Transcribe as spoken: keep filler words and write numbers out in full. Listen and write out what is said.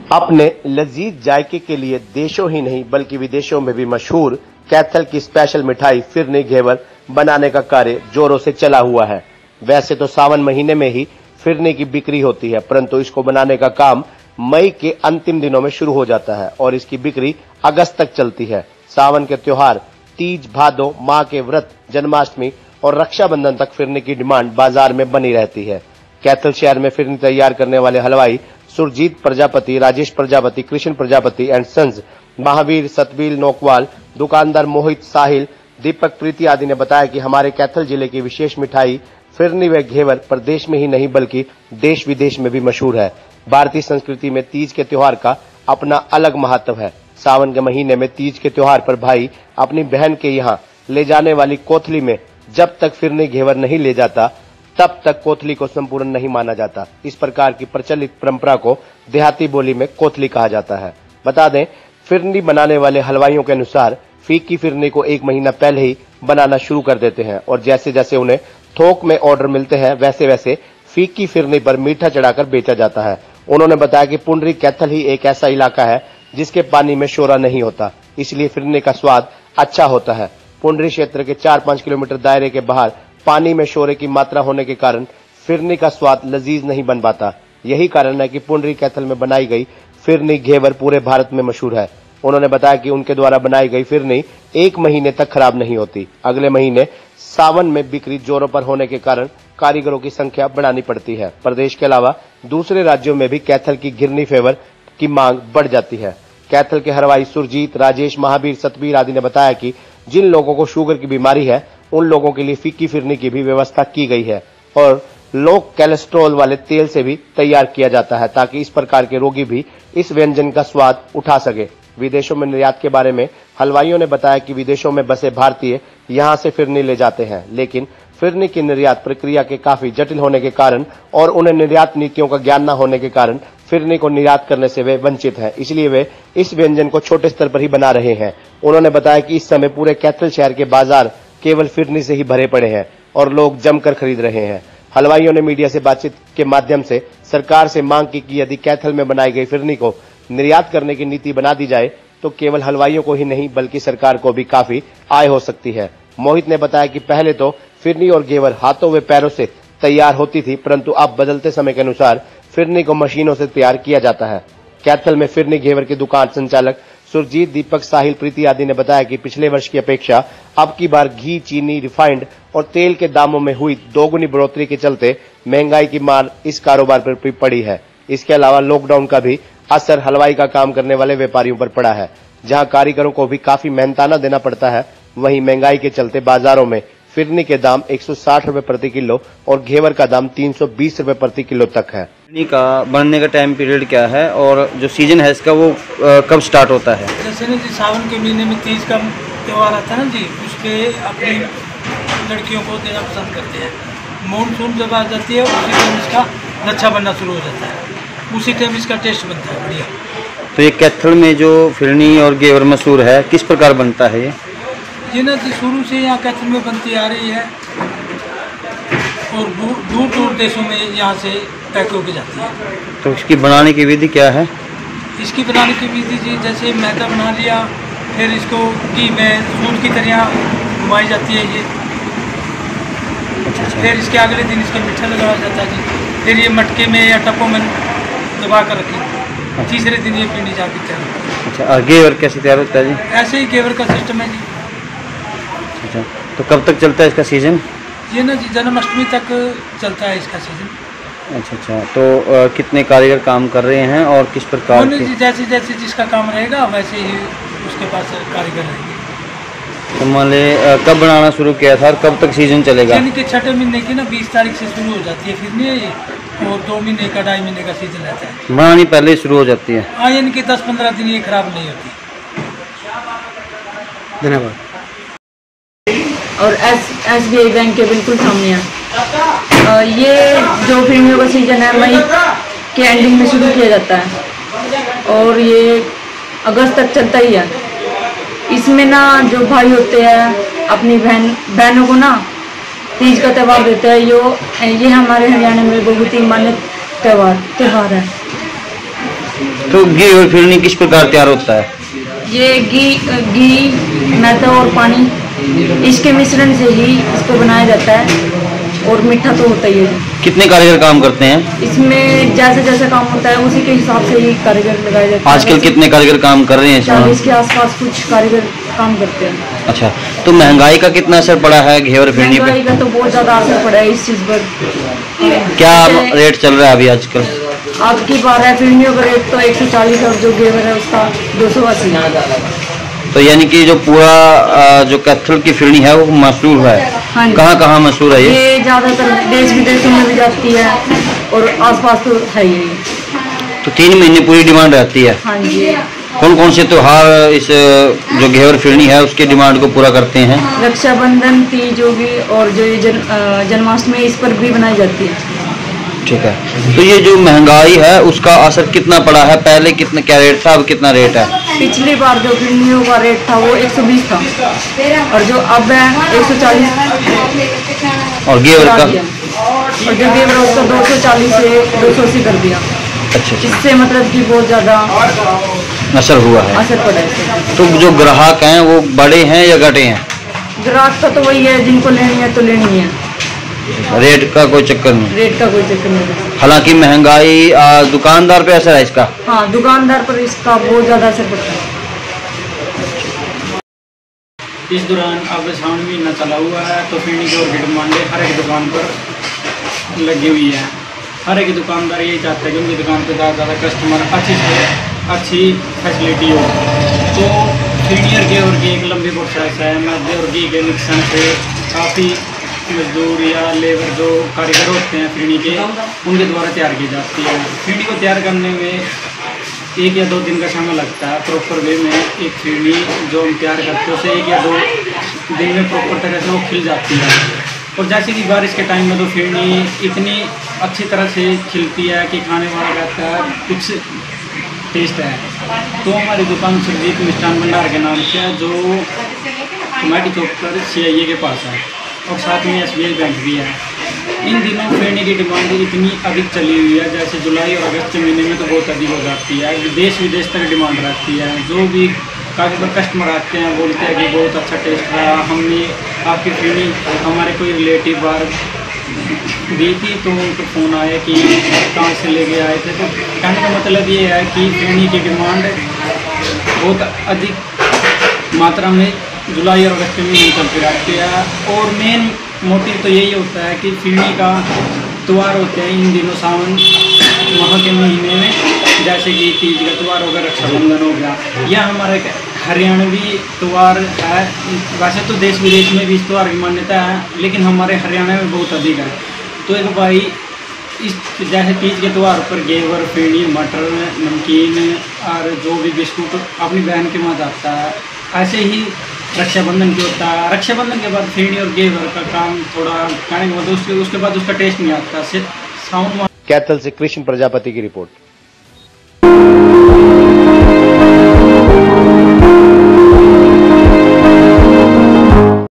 अपने लजीज जायके के लिए देशों ही नहीं बल्कि विदेशों में भी मशहूर कैथल की स्पेशल मिठाई फिरनी घेवर बनाने का कार्य जोरों से चला हुआ है। वैसे तो सावन महीने में ही फिरनी की बिक्री होती है, परंतु इसको बनाने का काम मई के अंतिम दिनों में शुरू हो जाता है और इसकी बिक्री अगस्त तक चलती है। सावन के त्योहार तीज, भादो, माँ के व्रत, जन्माष्टमी और रक्षाबंधन तक फिरनी की डिमांड बाजार में बनी रहती है। कैथल शहर में फिरनी तैयार करने वाले हलवाई सुरजीत प्रजापति, राजेश प्रजापति, कृष्ण प्रजापति एंड सन्स, महावीर, सतबीर नोकवाल, दुकानदार मोहित, साहिल, दीपक, प्रीति आदि ने बताया कि हमारे कैथल जिले की विशेष मिठाई फिरनी व घेवर प्रदेश में ही नहीं बल्कि देश विदेश में भी मशहूर है। भारतीय संस्कृति में तीज के त्योहार का अपना अलग महत्व है। सावन के महीने में तीज के त्योहार पर भाई अपनी बहन के यहाँ ले जाने वाली कोथली में जब तक फिरनी घेवर नहीं ले जाता तब तक कोथली को संपूर्ण नहीं माना जाता। इस प्रकार की प्रचलित परंपरा को देहाती बोली में कोथली कहा जाता है। बता दें, फिरनी बनाने वाले हलवाइयों के अनुसार फीकी फिरनी को एक महीना पहले ही बनाना शुरू कर देते हैं और जैसे जैसे उन्हें थोक में ऑर्डर मिलते हैं वैसे वैसे फीकी फिरनी पर मीठा चढ़ाकर बेचा जाता है। उन्होंने बताया कि पुंडरी कैथल ही एक ऐसा इलाका है जिसके पानी में शोरा नहीं होता, इसलिए फिरनी का स्वाद अच्छा होता है। पुंडरी क्षेत्र के चार पांच किलोमीटर दायरे के बाहर पानी में शोरे की मात्रा होने के कारण फिरनी का स्वाद लजीज नहीं बन पाता। यही कारण है कि पुंडरी कैथल में बनाई गई फिरनी घेवर पूरे भारत में मशहूर है। उन्होंने बताया कि उनके द्वारा बनाई गई फिरनी एक महीने तक खराब नहीं होती। अगले महीने सावन में बिक्री जोरों पर होने के कारण कारीगरों की संख्या बढ़ानी पड़ती है। प्रदेश के अलावा दूसरे राज्यों में भी कैथल की घिरनी फेवर की मांग बढ़ जाती है। कैथल के हलवाई सुरजीत, राजेश, महावीर, सतबीर आदि ने बताया कि जिन लोगों को शुगर की बीमारी है उन लोगों के लिए फीकी फिरनी की भी व्यवस्था की गई है और लो कोलेस्ट्रॉल वाले तेल से भी तैयार किया जाता है ताकि इस प्रकार के रोगी भी इस व्यंजन का स्वाद उठा सके। विदेशों में निर्यात के बारे में हलवाइयों ने बताया कि विदेशों में बसे भारतीय यहां से फिरनी ले जाते हैं, लेकिन फिरनी की निर्यात प्रक्रिया के काफी जटिल होने के कारण और उन्हें निर्यात नीतियों का ज्ञान न होने के कारण फिरनी को निर्यात करने से वे वंचित हैं, इसलिए वे इस व्यंजन को छोटे स्तर पर ही बना रहे हैं। उन्होंने बताया कि इस समय पूरे कैथल शहर के बाजार केवल फिरनी से ही भरे पड़े हैं और लोग जमकर खरीद रहे हैं। हलवाइयों ने मीडिया से बातचीत के माध्यम से सरकार से मांग की कि यदि कैथल में बनाई गई फिरनी को निर्यात करने की नीति बना दी जाए तो केवल हलवाइयों को ही नहीं बल्कि सरकार को भी काफी आय हो सकती है। मोहित ने बताया कि पहले तो फिरनी और घेवर हाथों व पैरों से तैयार होती थी, परंतु अब बदलते समय के अनुसार फिरनी को मशीनों से तैयार किया जाता है। कैथल में फिरनी घेवर की दुकान संचालक सुरजीत, दीपक, साहिल, प्रीति आदि ने बताया कि पिछले वर्ष की अपेक्षा अब की बार घी, चीनी, रिफाइंड और तेल के दामों में हुई दोगुनी बढ़ोतरी के चलते महंगाई की मार इस कारोबार पर भी पड़ी है। इसके अलावा लॉकडाउन का भी असर हलवाई का काम करने वाले व्यापारियों पर पड़ा है। जहां कारीगरों को भी काफी मेहनताना देना पड़ता है, वहीं महंगाई के चलते बाजारों में फिरनी के दाम एक सौ साठ रुपए प्रति किलो और घेवर का दाम तीन सौ बीस रुपए प्रति किलो तक है। फिरनी का बनने का टाइम पीरियड क्या है और जो सीजन है इसका वो आ, कब स्टार्ट होता है? जैसे ना जी सावन के महीने में तीज का त्यौहार आता है ना जी, उसके अपनी लड़कियों को देना पसंद करते हैं। मानसून जब आ जाती है उसी टाइम इसका लच्छा बनना शुरू हो जाता है, उसी टाइम इसका टेस्ट बनता है बढ़िया। तो ये कैथल में जो फिरनी और घेवर मशहूर है, किस प्रकार बनता है ये? ये ना जी शुरू से यहाँ कैथल में बनती आ रही है और दूर दूर देशों में यहाँ से पैक होकर जाती है। तो इसकी बनाने की विधि क्या है? इसकी बनाने की विधि जी जैसे मैदा बना लिया, फिर इसको घी में सूट की तरह घुमाई जाती है ये। अच्छा अच्छा। फिर इसके अगले दिन इसका मीठा लगाया जाता है जी, फिर ये मटके में या टपों में दबा कर रखी, तीसरे दिन ये पिंडी जाकर तैयार होती है। अच्छा, और घेवर कैसे तैयार होता है जी? ऐसे ही घेवर का सिस्टम है जी। अच्छा, तो कब तक चलता है इसका सीजन? ये ना जी जन्माष्टमी तक चलता है इसका सीजन। अच्छा अच्छा, तो आ, कितने कारीगर काम कर रहे हैं और किस प्रकार के? जी जैसे जैसे जिसका काम रहेगा वैसे ही उसके पास कारीगर रहेंगे। तो मान ले कब बनाना शुरू किया था और कब तक सीजन चलेगा? यानी कि छठे महीने की ना बीस तारीख से शुरू हो जाती है फिरनी है ये, और दो महीने का ढाई महीने का सीजन रहता है। बनानी पहले शुरू हो जाती है? हाँ, यानी कि दस पंद्रह दिन ये खराब नहीं होती। धन्यवाद। और S S B I bank के बिल्कुल सामने है। ये जो फिरनियों का सीजन है मई के एंडिंग में शुरू किया जाता है और ये अगस्त तक चलता ही है। इसमें ना जो भाई होते हैं अपनी बहन बहनों को ना तीज का त्यौहार देते हैं। यो ये हमारे हरियाणा में बहुत ही मान्य त्यौहार त्यौहार है। तो घी और फिरनी किस प्रकार तैयार होता है? ये घी घी मैदा और पानी इसके मिश्रण से ही इसको बनाया जाता है, और मीठा तो होता ही है। कितने कारीगर काम करते हैं इसमें? जैसे जैसे काम होता है उसी के हिसाब से ही कारीगर लगाए जाते हैं। आजकल कितने कारीगर काम कर रहे हैं इसमें? चालीस के आसपास कुछ कारीगर काम करते हैं। अच्छा, तो महंगाई का कितना असर पड़ा है घेवर फिरनी पे? महंगाई का तो बहुत ज़्यादा असर पड़ा है इस चीज़ पर। क्या रेट चल रहा है अभी आजकल? आपकी बारह फिरनियों का रेट तो एक सौ चालीस और जो घेवर है उसका दो सौ अस्सी। तो यानी कि जो पूरा जो कैथल की फिरनी है वो मशहूर है। हाँ, कहाँ कहाँ मशहूर है ये? ये ज़्यादातर देश विदेशों में भी जाती है और आसपास तो है ही। तो तीन महीने पूरी डिमांड रहती है। हाँ जी। कौन कौन से त्योहार इस जो घेवर फिरनी है उसके डिमांड को पूरा करते हैं? रक्षाबंधन, तीज होगी और जो ये जन जन्माष्टमी इस पर भी बनाई जाती है। ठीक है, तो ये जो महंगाई है उसका असर कितना पड़ा है? पहले कितना क्या रेट था, अब कितना रेट है? पिछली बार जो फिरनियों का रेट था वो एक सौ बीस था और जो अब है एक सौ चालीस। और घेवर का? और जो घेवर है उसका दो सौ चालीस से दो सौ अस्सी कर दिया। अच्छा, इससे मतलब कि बहुत ज़्यादा असर हुआ है। असर पड़ा है। तो जो ग्राहक हैं वो बड़े हैं या घटे हैं? ग्राहक का तो वही है, जिनको लेनी है तो लेनी है। रेट का कोई चक्कर नहीं? रेट का कोई चक्कर नहीं। हालांकि महंगाई आ, दुकानदार पे असर है इसका? हाँ, दुकानदार पर इसका बहुत ज़्यादा असर पड़ता है। इस दौरान अब सावन महीना चला हुआ है तो फिरनी की और डिमांड हर एक दुकान पर लगी हुई है। हर एक दुकानदार यही चाहता है कि उनकी दुकान पर ज़्यादा ज़्यादा कस्टमर अच्छी से अच्छी फैसिलिटी हो। तो फिरनी और घेवर की एक लंबी प्रोसेस है। मैदे और घी के मिक्सन से काफ़ी मजदूर या लेबर जो कारीगर होते हैं फिरनी के, उनके द्वारा तैयार की जाती है। फिरनी को तैयार करने में एक या दो दिन का समय लगता है। प्रॉपर वे में एक फिरनी जो हम तैयार करते हैं उसे एक या दो दिन में प्रॉपर तरह से वो खिल जाती है। और जैसे कि बारिश के टाइम में तो फिरनी इतनी अच्छी तरह से खिलती है कि खाने वाला कहता है कुछ टेस्ट है। तो हमारी दुकान सुरजीत मिष्ठान भंडार के नाम से है, जो कमेटी चौक पर सी आई ए के पास है और साथ में एस बी आई बैंक भी है। इन दिनों फिरनी की डिमांड इतनी अधिक चली हुई है, जैसे जुलाई और अगस्त के महीने में तो बहुत अधिक हो जाती है। देश विदेश तक डिमांड रहती है। जो भी काफ़ी बार कस्टमर आते हैं बोलते हैं कि बहुत अच्छा टेस्ट रहा, हमने आपकी फिरनी हमारे कोई रिलेटिव बार दी थी तो उनको फ़ोन आया कि कहाँ से लेके आए थे। तो कहने का मतलब ये है कि फिरनी की डिमांड बहुत अधिक मात्रा में जुलाई और अगस्त में चलती रहती है। और मेन मोटिव तो यही होता है कि फिरनी का त्यौहार होते हैं इन दिनों सावन माह के महीने में, जैसे कि तीज का त्यौहार हो गया, रक्षाबंधन हो गया। यह हमारा एक हरियाणवी त्यौहार है। वैसे तो देश विदेश में भी इस त्यौहार की मान्यता है, लेकिन हमारे हरियाणा में बहुत अधिक है। तो एक भाई इस जैसे तीज के त्यौहार पर घेवर, फिरनी, मटर, नमकीन और जो भी बिस्कुट अपनी बहन के वहाँ जाता है, ऐसे ही रक्षाबंधन की होता है। रक्षाबंधन के बाद फिरनी और घेवर का काम थोड़ा कहने के बाद उसके उसके बाद उसका टेस्ट नहीं आता। सिर्फ साउंड। कैथल से कृष्ण प्रजापति की रिपोर्ट।